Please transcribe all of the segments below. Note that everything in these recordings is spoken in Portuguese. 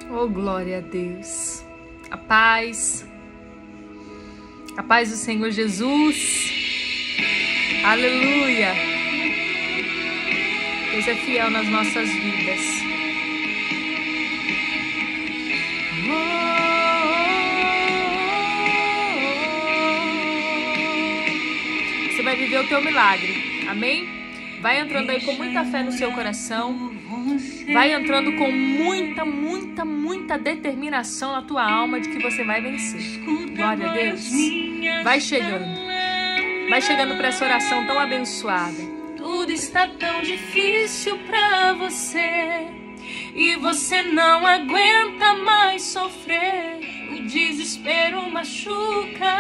Oh, glória a Deus. A paz do Senhor Jesus. Aleluia. Deus é fiel nas nossas vidas. Você vai viver o teu milagre. Amém? Vai entrando aí com muita fé no seu coração. Vai entrando com muita determinação na tua alma de que você vai vencer. Glória a Deus. Vai chegando. Vai chegando para essa oração tão abençoada. Tudo está tão difícil para você e você não aguenta mais sofrer. O desespero machuca.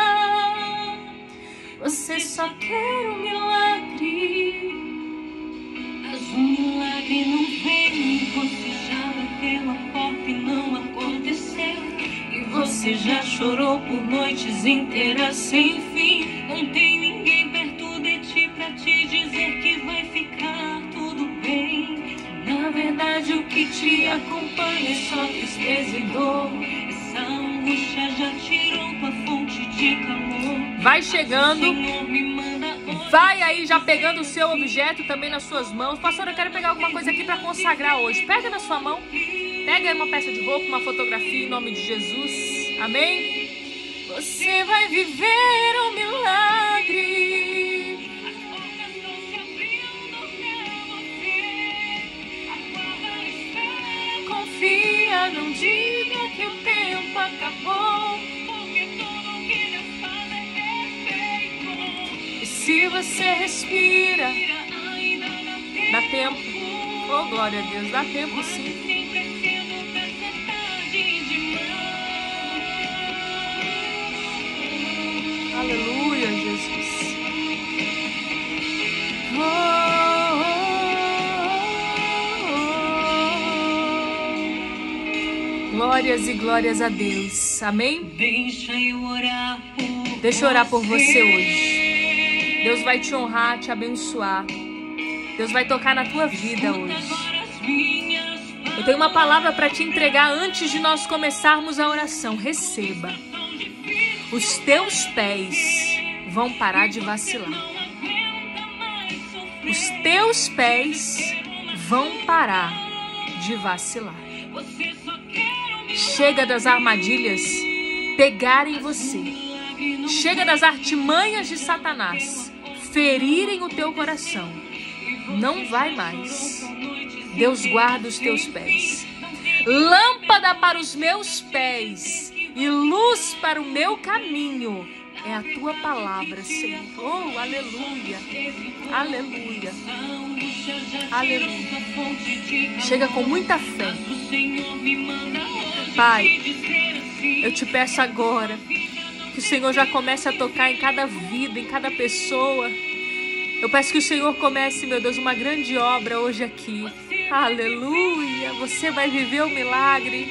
Você só quer um milagre. Mas o milagre não vem. Você já bateu a porta e não aconteceu. E você já chorou por noites inteiras sem fim. Não tem ninguém perto de ti pra te dizer que vai ficar tudo bem. Na verdade o que te acompanha é só tristeza e dor. Essa angústia já tirou tua fonte de calor. Vai chegando. Vai aí já pegando o seu objeto também nas suas mãos. Pastor, eu quero pegar alguma coisa aqui para consagrar hoje. Pega na sua mão. Pega aí uma peça de roupa, uma fotografia em nome de Jesus. Amém? Você vai viver um milagre. Confia, não diga que o tempo acabou. Se você respira, dá tempo. Oh, glória a Deus, dá tempo sim. Aleluia, Jesus. Glórias e glórias a Deus. Amém? Deixa eu orar por você hoje. Deus vai te honrar, te abençoar. Deus vai tocar na tua vida hoje. Eu tenho uma palavra para te entregar antes de nós começarmos a oração. Receba. Os teus pés vão parar de vacilar. Os teus pés vão parar de vacilar. Chega das armadilhas pegarem você. Chega das artimanhas de Satanás ferirem o teu coração. Não vai mais. Deus guarda os teus pés. Lâmpada para os meus pés e luz para o meu caminho é a tua palavra, Senhor. Oh, aleluia. Aleluia. Aleluia. Chega com muita fé. Pai, eu te peço agora que o Senhor já comece a tocar em cada vida, em cada pessoa. Eu peço que o Senhor comece, meu Deus, uma grande obra hoje aqui. Aleluia! Você vai viver o milagre.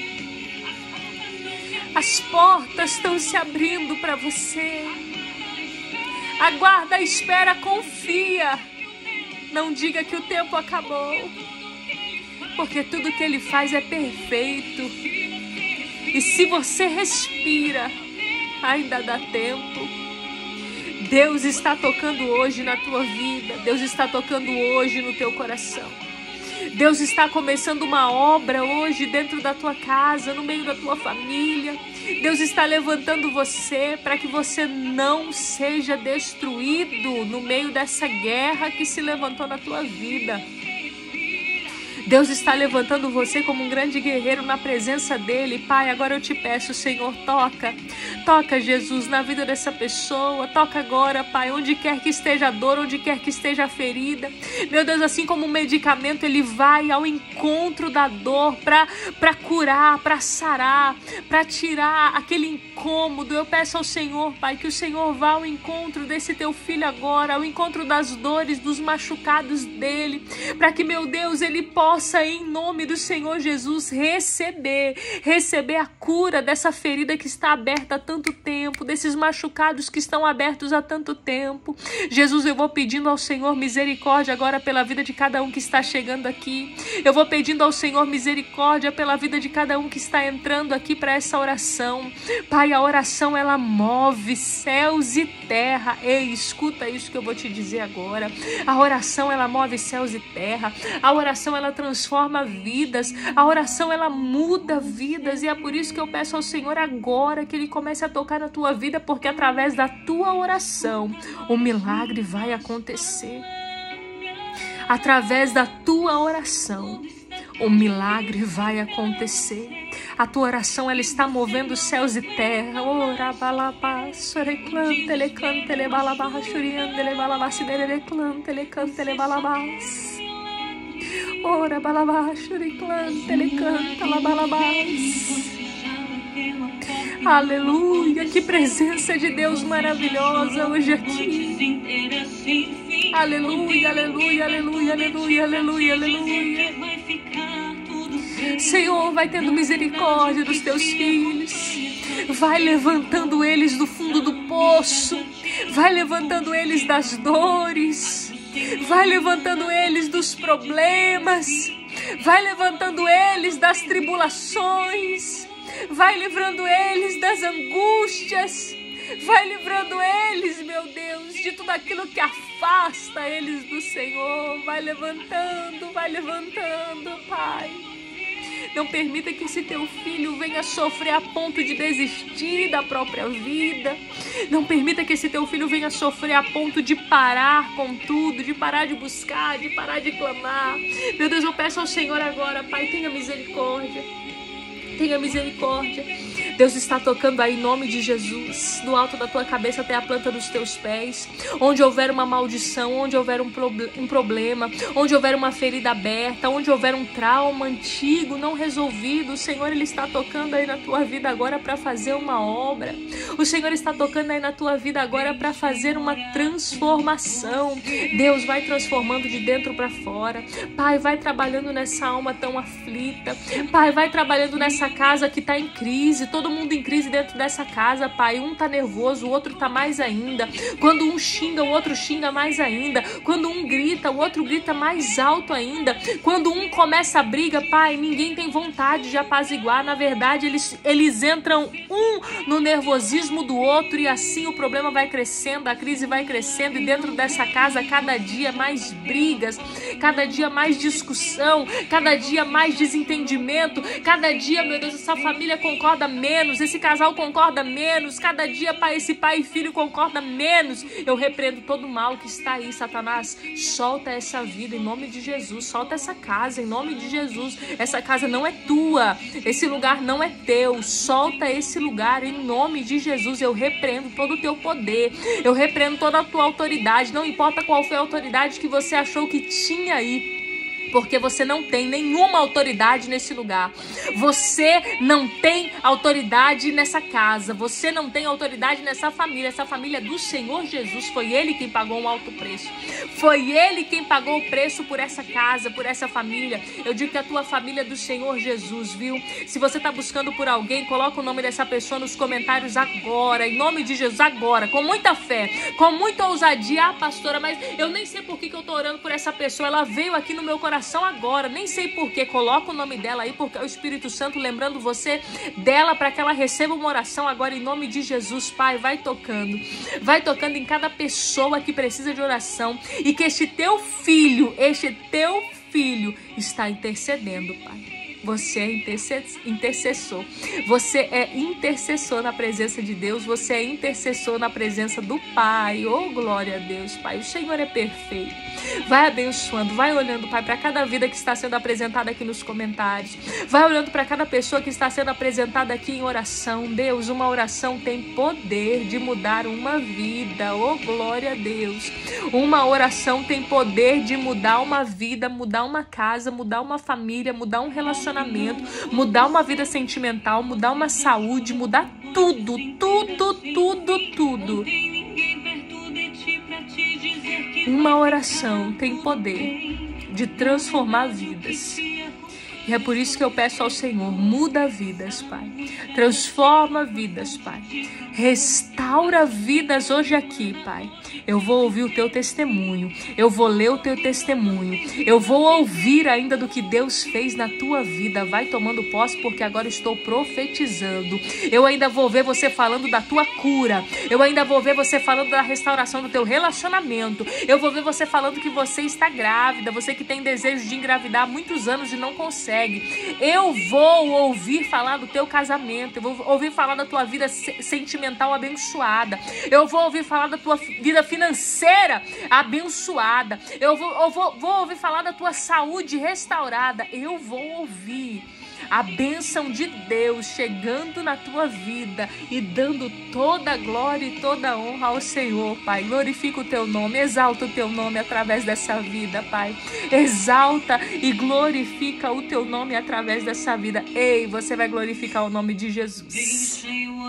As portas estão se abrindo para você. Aguarda, espera, confia. Não diga que o tempo acabou. Porque tudo que Ele faz é perfeito. E se você respira, ainda dá tempo. Deus está tocando hoje na tua vida. Deus está tocando hoje no teu coração. Deus está começando uma obra hoje dentro da tua casa, no meio da tua família. Deus está levantando você para que você não seja destruído no meio dessa guerra que se levantou na tua vida. Deus está levantando você como um grande guerreiro na presença dEle. Pai, agora eu te peço, Senhor, toca. Toca, Jesus, na vida dessa pessoa. Toca agora, Pai, onde quer que esteja a dor, onde quer que esteja a ferida. Meu Deus, assim como um medicamento, ele vai ao encontro da dor para curar, para sarar, para tirar aquele incômodo. Eu peço ao Senhor, Pai, que o Senhor vá ao encontro desse teu filho agora, ao encontro das dores, dos machucados dele, para que, meu Deus, ele possa possa, em nome do Senhor Jesus, receber a cura dessa ferida que está aberta há tanto tempo, desses machucados que estão abertos há tanto tempo. Jesus, eu vou pedindo ao Senhor misericórdia agora pela vida de cada um que está chegando aqui. Eu vou pedindo ao Senhor misericórdia pela vida de cada um que está entrando aqui para essa oração. Pai, a oração ela move céus e terra. Ei, escuta isso que eu vou te dizer agora. A oração ela move céus e terra. A oração ela transforma vidas. A oração ela muda vidas. E é por isso que eu peço ao Senhor agora que Ele comece a tocar na tua vida, porque através da tua oração o milagre vai acontecer. Através da tua oração o milagre vai acontecer. A tua oração ela está movendo céus e terra. Ora balaba, soreclante, ele canta, ele balaba, churiando, ele balaba, sidere canta, ele canta, ele balabas. Ora balaba, churiclante, ele canta, la balabas. Aleluia, que presença de Deus maravilhosa hoje aqui. Aleluia, aleluia, aleluia, aleluia, aleluia, aleluia. Senhor, vai tendo misericórdia dos teus filhos. Vai levantando eles do fundo do poço. Vai levantando eles das dores. Vai levantando eles dos problemas. Vai levantando eles das tribulações. Vai livrando eles das angústias. Vai livrando eles, meu Deus, de tudo aquilo que afasta eles do Senhor. Vai levantando, Pai. Não permita que esse teu filho venha sofrer a ponto de desistir da própria vida. Não permita que esse teu filho venha sofrer a ponto de parar com tudo, de parar de buscar, de parar de clamar. Meu Deus, eu peço ao Senhor agora, Pai, tenha misericórdia. Tenha misericórdia. Deus está tocando aí em nome de Jesus, do alto da tua cabeça até a planta dos teus pés. Onde houver uma maldição, onde houver um problema, onde houver uma ferida aberta, onde houver um trauma antigo, não resolvido, o Senhor Ele está tocando aí na tua vida agora para fazer uma obra. O Senhor está tocando aí na tua vida agora para fazer uma transformação. Deus vai transformando de dentro para fora. Pai, vai trabalhando nessa alma tão aflita. Pai, vai trabalhando nessa casa que está em crise. Todo mundo em crise dentro dessa casa, Pai. Um tá nervoso, o outro tá mais ainda. Quando um xinga, o outro xinga mais ainda. Quando um grita, o outro grita mais alto ainda. Quando um começa a briga, Pai, ninguém tem vontade de apaziguar. Na verdade, eles entram um no nervosismo do outro e assim o problema vai crescendo, a crise vai crescendo e dentro dessa casa, cada dia mais brigas, cada dia mais discussão, cada dia mais desentendimento, cada dia, meu Deus, essa família concorda menos, esse casal concorda menos, cada dia, Pai, esse pai e filho concorda menos. Eu repreendo todo o mal que está aí, Satanás. Solta essa vida em nome de Jesus, solta essa casa em nome de Jesus. Essa casa não é tua, esse lugar não é teu. Solta esse lugar em nome de Jesus. Eu repreendo todo o teu poder, eu repreendo toda a tua autoridade. Não importa qual foi a autoridade que você achou que tinha aí, porque você não tem nenhuma autoridade nesse lugar. Você não tem autoridade nessa casa. Você não tem autoridade nessa família. Essa família é do Senhor Jesus. Foi Ele quem pagou um alto preço. Foi Ele quem pagou o preço por essa casa, por essa família. Eu digo que a tua família é do Senhor Jesus, viu? Se você está buscando por alguém, coloca o nome dessa pessoa nos comentários agora, em nome de Jesus, agora, com muita fé, com muita ousadia. Ah, pastora, mas eu nem sei por que eu estou orando por essa pessoa. Ela veio aqui no meu coração agora, nem sei porquê. Coloca o nome dela aí, porque é o Espírito Santo lembrando você dela para que ela receba uma oração agora em nome de Jesus. Pai, vai tocando em cada pessoa que precisa de oração e que este teu filho está intercedendo, Pai. Você é intercessor. Você é intercessor na presença de Deus. Você é intercessor na presença do Pai. Oh, glória a Deus, Pai. O Senhor é perfeito. Vai abençoando, vai olhando, Pai, para cada vida que está sendo apresentada aqui nos comentários. Vai olhando para cada pessoa que está sendo apresentada aqui em oração. Deus, uma oração tem poder de mudar uma vida. Oh, glória a Deus. Uma oração tem poder de mudar uma vida, mudar uma casa, mudar uma família, mudar um relacionamento, mudar uma vida sentimental, mudar uma saúde, mudar tudo, tudo, tudo, tudo. Uma oração tem poder de transformar vidas. E é por isso que eu peço ao Senhor, muda vidas, Pai. Transforma vidas, Pai. Restaura vidas hoje aqui, Pai. Eu vou ouvir o teu testemunho. Eu vou ler o teu testemunho. Eu vou ouvir ainda do que Deus fez na tua vida. Vai tomando posse, porque agora estou profetizando. Eu ainda vou ver você falando da tua cura. Eu ainda vou ver você falando da restauração do teu relacionamento. Eu vou ver você falando que você está grávida. Você que tem desejo de engravidar há muitos anos e não consegue. Eu vou ouvir falar do teu casamento. Eu vou ouvir falar da tua vida sentimental abençoada. Eu vou ouvir falar da tua vida financeira abençoada. Eu vou ouvir falar da tua saúde restaurada. Eu vou ouvir a bênção de Deus chegando na tua vida e dando toda a glória e toda a honra ao Senhor, Pai. Glorifica o teu nome, exalta o teu nome através dessa vida, Pai. Exalta e glorifica o teu nome através dessa vida. Ei, você vai glorificar o nome de Jesus.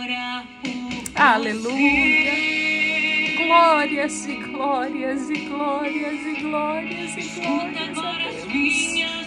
Aleluia. Glórias e glórias e glórias e glórias e glórias a Deus.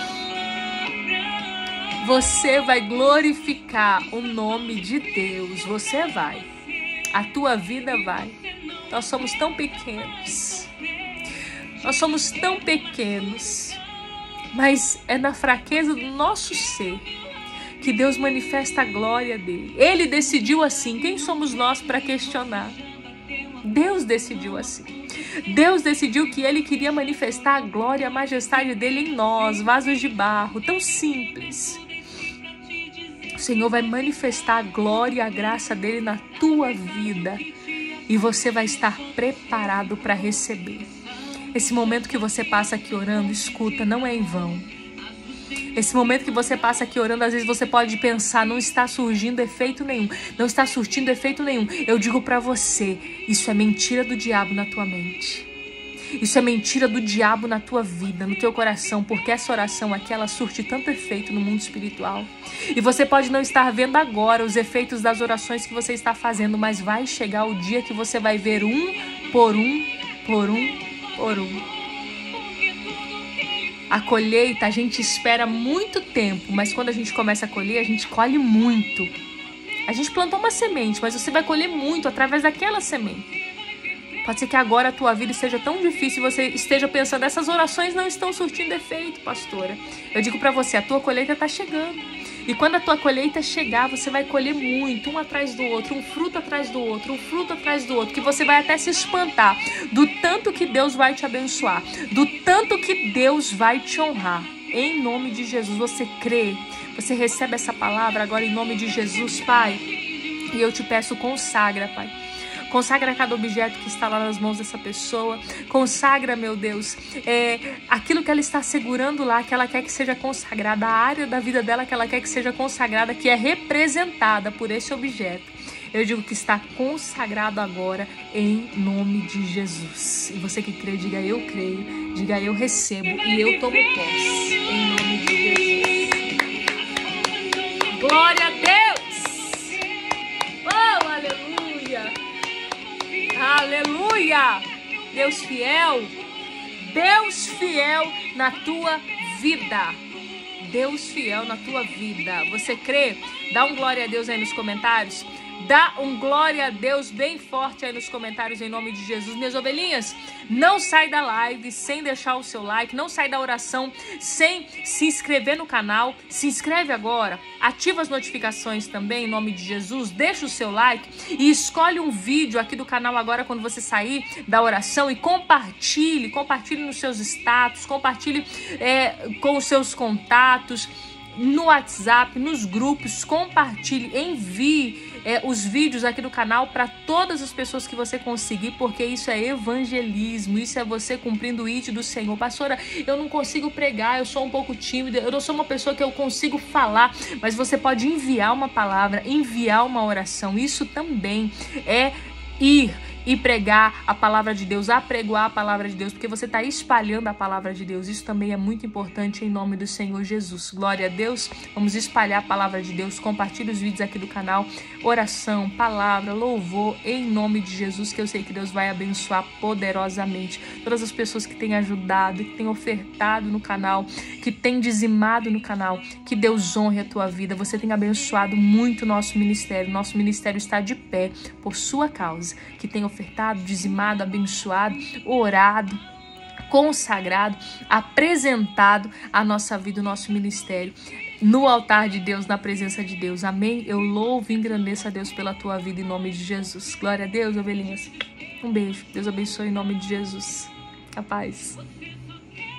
Você vai glorificar o nome de Deus. Você vai. A tua vida vai. Nós somos tão pequenos. Nós somos tão pequenos. Mas é na fraqueza do nosso ser que Deus manifesta a glória dele. Ele decidiu assim. Quem somos nós para questionar? Deus decidiu assim. Deus decidiu que ele queria manifestar a glória e a majestade dele em nós, vasos de barro, tão simples. O Senhor vai manifestar a glória e a graça dele na tua vida e você vai estar preparado para receber. Esse momento que você passa aqui orando, escuta, não é em vão. Esse momento que você passa aqui orando, às vezes você pode pensar, não está surgindo efeito nenhum, não está surtindo efeito nenhum. Eu digo para você, isso é mentira do diabo na tua mente. Isso é mentira do diabo na tua vida, no teu coração, porque essa oração aqui, ela surte tanto efeito no mundo espiritual. E você pode não estar vendo agora os efeitos das orações que você está fazendo, mas vai chegar o dia que você vai ver um por um, por um, por um. A colheita, a gente espera muito tempo, mas quando a gente começa a colher, a gente colhe muito. A gente plantou uma semente, mas você vai colher muito através daquela semente. Pode ser que agora a tua vida esteja tão difícil e você esteja pensando, essas orações não estão surtindo efeito, pastora. Eu digo para você, a tua colheita está chegando. E quando a tua colheita chegar, você vai colher muito, um atrás do outro, um fruto atrás do outro, um fruto atrás do outro, que você vai até se espantar do tanto que Deus vai te abençoar, do tanto que Deus vai te honrar. Em nome de Jesus, você crê, você recebe essa palavra agora em nome de Jesus, Pai. E eu te peço, consagra, Pai. Consagra cada objeto que está lá nas mãos dessa pessoa. Consagra, meu Deus, aquilo que ela está segurando lá, que ela quer que seja consagrada, a área da vida dela que ela quer que seja consagrada, que é representada por esse objeto. Eu digo que está consagrado agora em nome de Jesus. E você que crê, diga eu creio, diga eu recebo e eu tomo posse em nome de Jesus. Glória a Deus! Oh, aleluia! Aleluia! Deus fiel na tua vida. Deus fiel na tua vida. Você crê? Dá um glória a Deus aí nos comentários. Dá um glória a Deus bem forte aí nos comentários em nome de Jesus. Minhas ovelhinhas, não sai da live sem deixar o seu like, não sai da oração sem se inscrever no canal. Se inscreve agora, ativa as notificações também em nome de Jesus, deixa o seu like e escolhe um vídeo aqui do canal agora quando você sair da oração e compartilhe nos seus status, compartilhe com os seus contatos, no WhatsApp, nos grupos, compartilhe, envie os vídeos aqui do canal para todas as pessoas que você conseguir, porque isso é evangelismo, isso é você cumprindo o IT do Senhor. Pastora, eu não consigo pregar, eu sou um pouco tímida, eu não sou uma pessoa que eu consigo falar, mas você pode enviar uma palavra, enviar uma oração, isso também é ir e pregar a palavra de Deus, apregoar a palavra de Deus, porque você está espalhando a palavra de Deus. Isso também é muito importante em nome do Senhor Jesus. Glória a Deus. Vamos espalhar a palavra de Deus. Compartilhe os vídeos aqui do canal. Oração, palavra, louvor, em nome de Jesus, que eu sei que Deus vai abençoar poderosamente todas as pessoas que têm ajudado, que têm ofertado no canal, que têm dizimado no canal. Que Deus honre a tua vida. Você tem abençoado muito o nosso ministério. Nosso ministério está de pé por sua causa. Que tem ofertado, dizimado, abençoado, orado, consagrado, apresentado a nossa vida, o nosso ministério no altar de Deus, na presença de Deus. Amém? Eu louvo e engrandeço a Deus pela tua vida em nome de Jesus. Glória a Deus, ovelhinhas. Um beijo. Deus abençoe em nome de Jesus. A paz.